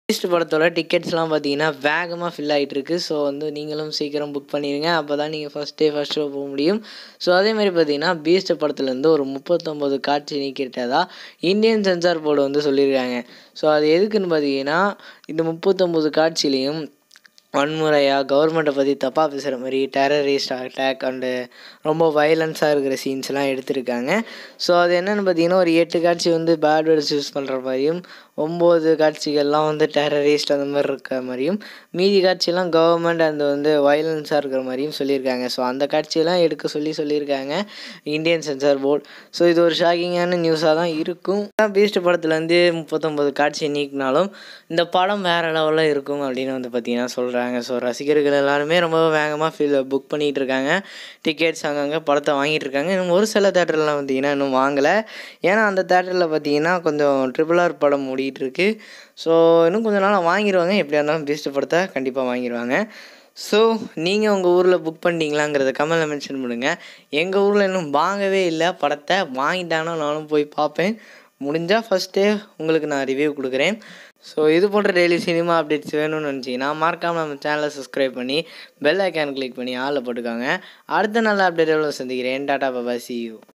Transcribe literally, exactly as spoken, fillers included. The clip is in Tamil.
பீஸ்ட் படத்தோட டிக்கெட்ஸ்லாம் பார்த்தீங்கன்னா வேகமாக ஃபில் ஆகிட்டு இருக்கு. ஸோ வந்து நீங்களும் சீக்கிரம் புக் பண்ணிடுங்க. அப்போ தான் நீங்கள் ஃபஸ்ட் டே ஃபஸ்ட் ஷோ போக முடியும். ஸோ அதேமாதிரி பார்த்தீங்கன்னா பீஸ்ட் படத்துலேருந்து ஒரு முப்பத்தொம்போது காட்சி நீக்கிட்டதா இந்தியன் சென்சார் போர்டு வந்து சொல்லியிருக்காங்க. ஸோ அது எதுக்குன்னு பார்த்தீங்கன்னா இந்த முப்பத்தொம்போது காட்சியிலையும் வன்முறையாக கவர்மெண்ட்டை பற்றி தப்பாக பேசுகிற மாதிரி டெரரிஸ்ட் அட்டாக் அண்டு ரொம்ப வயலன்ஸாக இருக்கிற சீன்ஸ்லாம் எடுத்திருக்காங்க. ஸோ அது என்னென்னு பார்த்தீங்கன்னா ஒரு எட்டு காட்சி வந்து பேட் வேர்ட்ஸ் யூஸ் பண்ணுற மாதிரியும் ஒம்பது காட்சிகள்லாம் வந்து டெரரிஸ்ட் அந்த மாதிரி இருக்கிற மாதிரியும் மீதி காட்சியெல்லாம் கவர்மெண்ட் அந்த வந்து வயலன்ஸாக இருக்கிற மாதிரியும் சொல்லியிருக்காங்க. ஸோ அந்த காட்சியெல்லாம் எடுக்க சொல்லி சொல்லியிருக்காங்க இந்தியன் சென்சார் போர்டு. ஸோ இது ஒரு ஷாக்கிங்கான நியூஸாக தான் இருக்கும். பீஸ்ட் படத்துலேருந்து முப்பத்தொம்போது காட்சி நீக்கினாலும் இந்த படம் வேறு லெவலில் இருக்கும் அப்படின்னு வந்து பார்த்திங்கன்னா சொல்கிறாங்க. ஸோ ரசிகர்கள் எல்லாருமே ரொம்ப வேகமாக ஃபீல் புக் பண்ணிகிட்டு இருக்காங்க. டிக்கெட்ஸ் அங்கங்கே படத்தை வாங்கிட்டு இருக்காங்க. இன்னும் ஒரு சில தேட்டர்லாம் பார்த்திங்கன்னா இன்னும் வாங்கலை. ஏன்னா அந்த தேட்டரில் பார்த்திங்கன்னா கொஞ்சம் ட்ரிபிள் ஆர் படம் ஓடிட்டுருக்கு. ஸோ இன்னும் கொஞ்சம் நாள் வாங்கிடுவாங்க. எப்படியா இருந்தாலும் பீஸ்ட் படத்தை கண்டிப்பாக வாங்கிடுவாங்க. ஸோ நீங்கள் உங்கள் ஊரில் புக் பண்ணிட்டீங்களாங்கிறத கமெண்ட்டில் மென்ஷன் பண்ணுங்கள். எங்கள் ஊரில் இன்னும் வாங்கவே இல்லை. படத்தை வாங்கிட்டாங்கன்னா நானும் போய் பார்ப்பேன். முடிஞ்சால் ஃபஸ்ட்டே உங்களுக்கு நான் ரிவ்யூ கொடுக்குறேன். ஸோ இது போன்ற டெய்லி சினிமா அப்டேட்ஸ் வேணும்னு நினச்சிங்கன்னா மறக்காமல் நம்ம சேனலை சப்ஸ்கிரைப் பண்ணி பெல் ஐக்கான் கிளிக் பண்ணி ஆளில் போட்டுக்கோங்க. அடுத்த நல்ல அப்டேட் எவ்வளோ சந்திக்கிறேன். டாடா பாய், see you.